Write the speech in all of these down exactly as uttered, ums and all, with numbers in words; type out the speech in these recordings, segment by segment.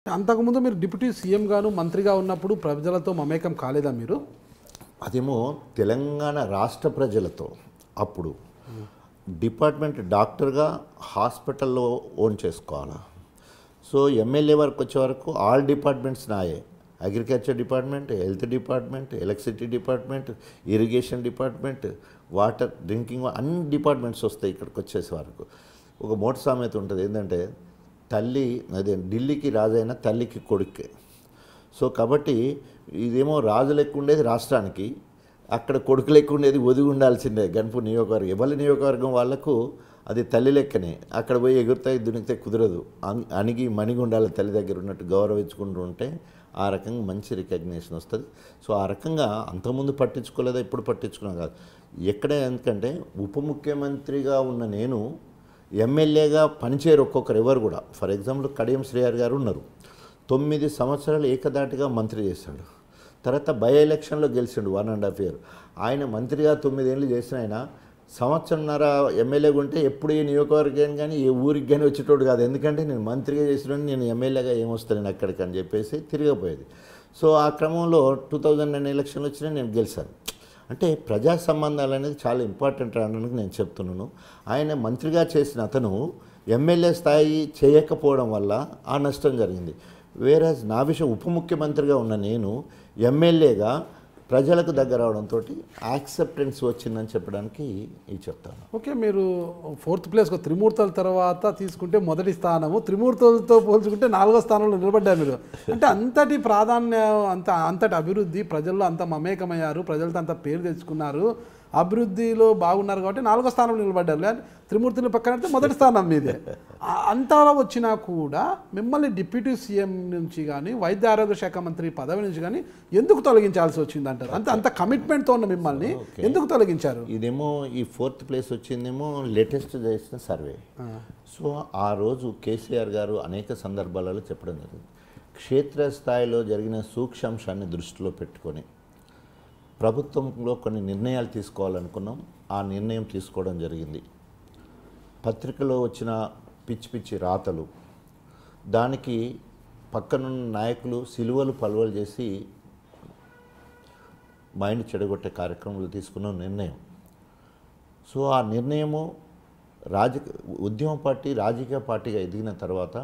అంతకుముందు మీరు deputy CM గాను మంత్రిగా ఉన్నప్పుడు ప్రజలతో మమేకం కాలేదా మీరు? అదేమో తెలంగాణ రాష్ట్ర ప్రజలతో అప్పుడు డిపార్ట్మెంట్ డాక్టర్గా హాస్పిటల్లో ఓన్ చేసుకోవాలా. సో ఎమ్మెల్యే వరకు వచ్చే వరకు ఆల్ డిపార్ట్మెంట్స్ నాయే. Agriculture department, health department, electricity department, irrigation department, water drinking, అన్ని డిపార్ట్మెంట్స్ వస్తాయి ఇక్కడికి వచ్చేసే వరకు. ఒక మోట సామెత ఉంటుంది ఏంటంటే, తల్లి అదే ఢిల్లీకి రాజైన తల్లికి కొడుకే. సో కాబట్టి ఇదేమో రాజు లెక్క ఉండేది రాష్ట్రానికి, అక్కడ కొడుకు లెక్క ఉండేది ఒదిగి ఉండాల్సిందే. గన్పూర్ నియోజకవర్గం ఎవరి నియోజకవర్గం వాళ్ళకు అది తల్లి లెక్కనే. అక్కడ పోయి ఎగురుతాయి దునికితే కుదరదు, అణిగి మణిగి ఉండాలి తల్లి దగ్గర ఉన్నట్టు గౌరవించుకుంటూ ఉంటే ఆ రకంగా మంచి రికగ్నేషన్ వస్తుంది. సో ఆ రకంగా అంతకుముందు పట్టించుకోలేదా, ఇప్పుడు పట్టించుకున్నాం కాదు. ఎక్కడ ఎందుకంటే ఉప ముఖ్యమంత్రిగా ఉన్న నేను ఎమ్మెల్యేగా పనిచేయరు ఒక్కొక్కరు ఎవరు కూడా. ఫర్ ఎగ్జాంపుల్ కడియం శ్రీహరి గారు ఉన్నారు, తొమ్మిది సంవత్సరాలు ఏకదాటిగా మంత్రి చేశాడు. తర్వాత బై ఎలక్షన్లో గెలిచిండు వన్ అండ్ హాఫ్ ఇయర్. ఆయన మంత్రిగా తొమ్మిదేళ్ళు చేసిన ఆయన సంవత్సరంన్నర ఎమ్మెల్యేగా ఉంటే ఎప్పుడు ఏ నియోజకవర్గం కానీ ఏ ఊరికి కానీ వచ్చేటోడు కాదు. ఎందుకంటే నేను మంత్రిగా చేసిన నేను ఎమ్మెల్యేగా ఏమొస్తాను నేను అక్కడికి అని చెప్పేసి తిరిగిపోయేది. సో ఆ క్రమంలో టూ థౌజండ్ నైన్ ఎలక్షన్లు వచ్చినా నేను గెలిచాను. అంటే ప్రజా సంబంధాలు అనేది చాలా ఇంపార్టెంట్ అనడానికి నేను చెప్తున్నాను. ఆయన మంత్రిగా చేసిన అతను ఎమ్మెల్యే స్థాయి చేయకపోవడం వల్ల ఆ నష్టం జరిగింది. వేరే నా విషయం ఉప ముఖ్యమంత్రిగా ఉన్న నేను ఎమ్మెల్యేగా ప్రజలకు దగ్గర అవడంతో యాక్సెప్టెన్స్ వచ్చిందని చెప్పడానికి ఇది చెప్తాను. ఓకే, మీరు ఫోర్త్ ప్లేస్కి త్రిమూర్తుల తర్వాత తీసుకుంటే మొదటి స్థానము, త్రిమూర్తులతో పోల్చుకుంటే నాలుగో స్థానంలో నిలబడ్డారు మీరు. అంటే అంతటి ప్రాధాన్యం, అంత అంతటి అభివృద్ధి, ప్రజల్లో అంత మమేకమయ్యారు, ప్రజలతో అంత పేరు తెచ్చుకున్నారు, అభివృద్ధిలో బాగున్నారు కాబట్టి నాలుగో స్థానంలో నిలబడ్డారు. లేదు త్రిమూర్తుల పక్కన అయితే మొదటి స్థానం మీదే. అంతా వచ్చినా కూడా మిమ్మల్ని డిప్యూటీ సీఎం నుంచి కానీ వైద్య ఆరోగ్య శాఖ మంత్రి పదవి నుంచి కానీ ఎందుకు తొలగించాల్సి వచ్చింది అంటారు? అంత అంత కమిట్మెంట్తో ఉన్న మిమ్మల్ని ఎందుకు తొలగించారు? ఇదేమో ఈ ఫోర్త్ ప్లేస్ వచ్చిందేమో లేటెస్ట్ చేసిన సర్వే. సో ఆ రోజు కేసీఆర్ గారు అనేక సందర్భాలలో చెప్పడం జరిగింది, క్షేత్రస్థాయిలో జరిగిన సూక్ష్మాంశాన్ని దృష్టిలో పెట్టుకొని ప్రభుత్వంలో కొన్ని నిర్ణయాలు తీసుకోవాలనుకున్నాం. ఆ నిర్ణయం తీసుకోవడం జరిగింది. పత్రికలో వచ్చిన పిచ్చి పిచ్చి రాతలు, దానికి పక్కనున్న నాయకులు సిలువలు పలువలు చేసి మైండ్ చెడగొట్టే కార్యక్రమాలు తీసుకున్న నిర్ణయం. సో ఆ నిర్ణయము రాజకీయ ఉద్యమ పార్టీ రాజకీయ పార్టీగా ఎదిగిన తర్వాత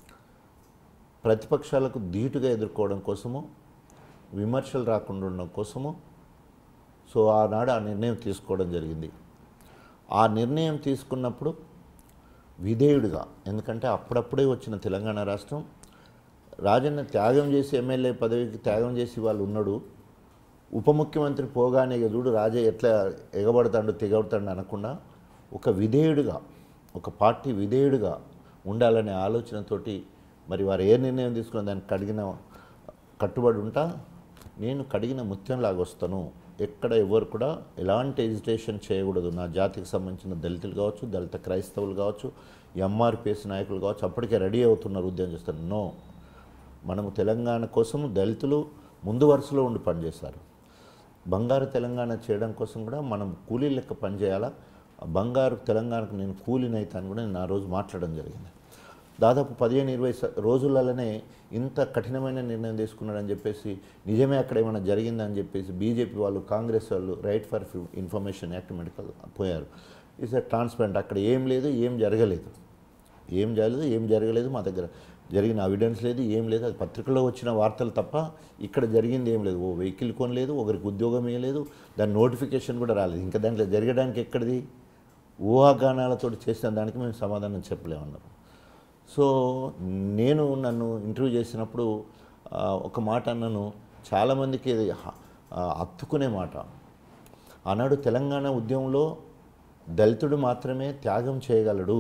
ప్రతిపక్షాలకు ధీటుగా ఎదుర్కోవడం కోసము, విమర్శలు రాకుండా ఉండడం కోసము సో ఆనాడు ఆ నిర్ణయం తీసుకోవడం జరిగింది. ఆ నిర్ణయం తీసుకున్నప్పుడు విధేయుడిగా, ఎందుకంటే అప్పుడప్పుడే వచ్చిన తెలంగాణ రాష్ట్రం, రాజన్న త్యాగం చేసి ఎమ్మెల్యే పదవికి త్యాగం చేసి వాళ్ళు ఉన్నాడు, ఉప ముఖ్యమంత్రి పోగానే ఎదుడు రాజే ఎట్లా ఎగబడతాడు తెగబడతాడు అనకుండా ఒక విధేయుడిగా, ఒక పార్టీ విధేయుడిగా ఉండాలనే ఆలోచనతోటి మరి వారు ఏ నిర్ణయం తీసుకున్న దానికి కడిగిన కట్టుబడి ఉంటా, నేను కడిగిన ముత్యంలాగా వస్తాను, ఎక్కడ ఎవరు కూడా ఎలాంటి ఎజిటేషన్ చేయకూడదు. నా జాతికి సంబంధించిన దళితులు కావచ్చు, దళిత క్రైస్తవులు కావచ్చు, ఎంఆర్పిఎస్ నాయకులు కావచ్చు, అప్పటికే రెడీ అవుతున్నారు ఉద్యమం చేస్తారు. నో, మనము తెలంగాణ కోసం దళితులు ముందు వరుసలో ఉండి పనిచేశారు. బంగారు తెలంగాణ చేయడం కోసం కూడా మనం కూలీ లెక్క పనిచేయాలా, బంగారు తెలంగాణకు నేను కూలీనైతాను కూడా నేను ఆ రోజు మాట్లాడడం జరిగింది. దాదాపు పదిహేను ఇరవై రోజులలోనే ఇంత కఠినమైన నిర్ణయం తీసుకున్నాడని చెప్పేసి, నిజమే అక్కడ ఏమైనా జరిగిందని చెప్పేసి బీజేపీ వాళ్ళు, కాంగ్రెస్ వాళ్ళు right for information act medical పోయారు. ఇట్స్ ట్రాన్స్పరెంట్, అక్కడ ఏం లేదు, ఏం జరగలేదు, ఏం జరగలేదు ఏం జరగలేదు మా దగ్గర జరిగిన ఎవిడెన్స్ లేదు, ఏం లేదు. అది పత్రికలో వచ్చిన వార్తలు తప్ప ఇక్కడ జరిగింది ఏం లేదు. ఓ వెహికల్ కొనలేదు, ఒకరికి ఉద్యోగం ఇవ్వలేదు, దాని నోటిఫికేషన్ కూడా రాలేదు. ఇంకా దాంట్లో జరగడానికి ఎక్కడిది? ఊహాగానాలతో చేసిన దానికి మేము సమాధానం చెప్పలేమన్నారు. సో నేను నన్ను ఇంటర్వ్యూ చేసినప్పుడు ఒక మాట అన్నాను, చాలామందికి ఇది హత్తుకునే మాట. ఆనాడు తెలంగాణ ఉద్యమంలో దళితుడు మాత్రమే త్యాగం చేయగలడు.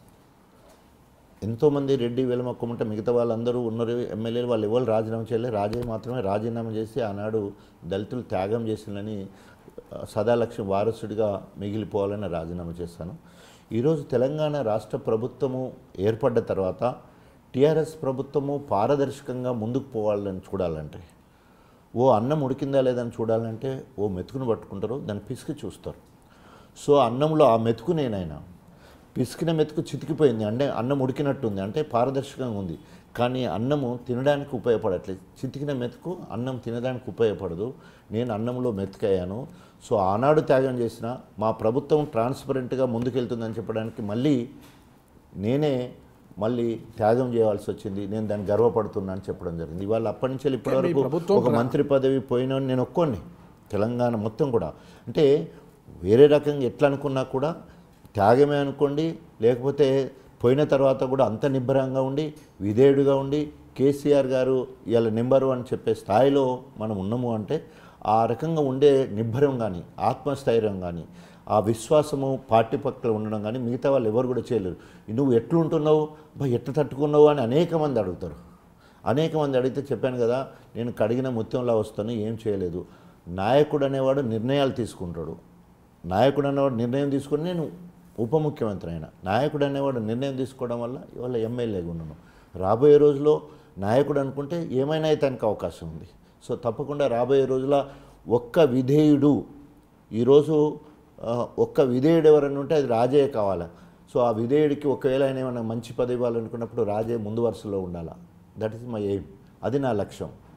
ఎంతోమంది రెడ్డి వెలమొక్కమంటే మిగతా వాళ్ళందరూ ఉన్నారు ఎమ్మెల్యేలు, వాళ్ళు ఎవరు రాజీనామా చేయలేదు, రాజే మాత్రమే రాజీనామా చేసి ఆనాడు దళితులు త్యాగం చేసిందని సదాలక్ష్మి వారసుడిగా మిగిలిపోవాలని రాజీనామా చేశాను. ఈరోజు తెలంగాణ రాష్ట్ర ప్రభుత్వము ఏర్పడ్డ తర్వాత టీఆర్ఎస్ ప్రభుత్వము పారదర్శకంగా ముందుకు పోవాలని చూడాలంటే, ఓ అన్నం ఉడికిందా లేదని చూడాలంటే ఓ మెతుకును పట్టుకుంటారు, దాన్ని పిసికి చూస్తారు. సో అన్నంలో ఆ మెతుకు నేనైనా పిసికిన మెతుకు చితికిపోయింది అంటే అన్నం ఉడికినట్టుంది, అంటే పారదర్శకంగా ఉంది. కానీ అన్నము తినడానికి ఉపయోగపడట్లేదు. చితికిన మెతుకు అన్నం తినడానికి ఉపయోగపడదు. నేను అన్నంలో మెతుకయ్యాను. సో ఆనాడు త్యాగం చేసిన మా ప్రభుత్వం ట్రాన్స్పరెంట్గా ముందుకెళ్తుందని చెప్పడానికి మళ్ళీ నేనే మళ్ళీ త్యాగం చేయాల్సి వచ్చింది. నేను దాన్ని గర్వపడుతున్నా అని చెప్పడం జరిగింది. ఇవాళ అప్పటి నుంచి ఇప్పటి వరకు ఒక మంత్రి పదవి పోయిన నేను ఒక్కోని తెలంగాణ మొత్తం కూడా అంటే వేరే రకంగా ఎట్లా అనుకున్నా కూడా త్యాగమే అనుకోండి, లేకపోతే పోయిన తర్వాత కూడా అంత నిబ్బరంగా ఉండి విధేయుడిగా ఉండి కేసీఆర్ గారు ఇవాళ నెంబరు అని చెప్పే స్థాయిలో మనం ఉన్నాము అంటే ఆ రకంగా ఉండే నిబ్బరం కానీ ఆత్మస్థైర్యం కానీ ఆ విశ్వాసము పార్టీ పక్కన ఉండడం కానీ మిగతా వాళ్ళు ఎవరు కూడా చేయలేరు. నువ్వు ఎట్లుంటున్నావు బా ఎట్లా తట్టుకున్నావు అని అనేక మంది అడుగుతారు. అనేక మంది అడిగితే చెప్పాను కదా, నేను కడిగిన ముత్యంలా వస్తాను, ఏం చేయలేదు. నాయకుడు అనేవాడు నిర్ణయాలు తీసుకుంటాడు. నాయకుడు అనేవాడు నిర్ణయం తీసుకుని నేను ఉప ముఖ్యమంత్రి అయినా. నాయకుడు అనేవాడు నిర్ణయం తీసుకోవడం వల్ల ఇవాళ ఎమ్మెల్యేగా ఉన్నాను. రాబోయే రోజుల్లో నాయకుడు అనుకుంటే ఏమైనా అయితానికి అవకాశం ఉంది. సో తప్పకుండా రాబోయే రోజుల ఒక్క విధేయుడు, ఈరోజు ఒక్క విధేయుడు ఎవరైనా ఉంటే అది రాజే కావాలి. సో ఆ విధేయుడికి ఒకవేళ ఆయన ఏమైనా మంచి పదవి ఇవ్వాలనుకున్నప్పుడు రాజే ముందు వరుసలో ఉండాలా. That is my aim. అది నా లక్ష్యం.